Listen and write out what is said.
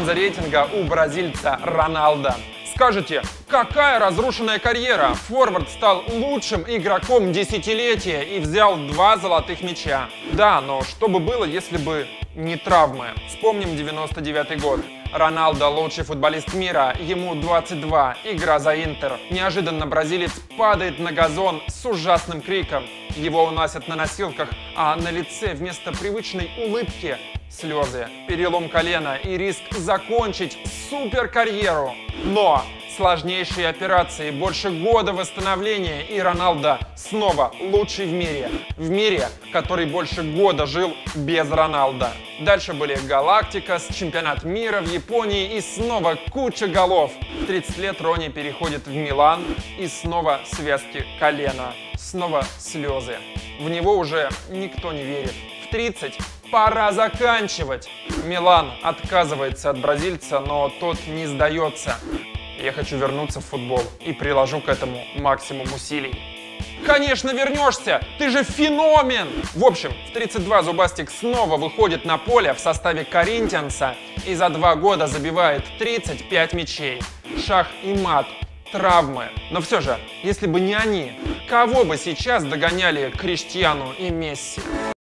бронза рейтинга у бразильца Роналдо. Скажете, какая разрушенная карьера? Форвард стал лучшим игроком десятилетия и взял 2 золотых мяча. Да, но что бы было, если бы не травмы? Вспомним 99-й год. Роналдо лучший футболист мира, ему 22, игра за Интер. Неожиданно бразилец падает на газон с ужасным криком. Его уносят на носилках, а на лице вместо привычной улыбки слезы, перелом колена и риск закончить суперкарьеру. Но сложнейшие операции, больше года восстановления, и Роналдо снова лучший в мире. В мире, который больше года жил без Роналдо. Дальше были Галактикос, чемпионат мира в Японии и снова куча голов. В 30 лет Рони переходит в Милан и снова связки колена. Снова слезы. В него уже никто не верит. В 30 пора заканчивать. Милан отказывается от бразильца, но тот не сдается. Я хочу вернуться в футбол и приложу к этому максимум усилий. Конечно, вернешься! Ты же феномен! В общем, в 32 Зубастик снова выходит на поле в составе Коринтианса и за 2 года забивает 35 мячей. Шах и мат, травмы. Но все же, если бы не они, кого бы сейчас догоняли Криштиану и Месси?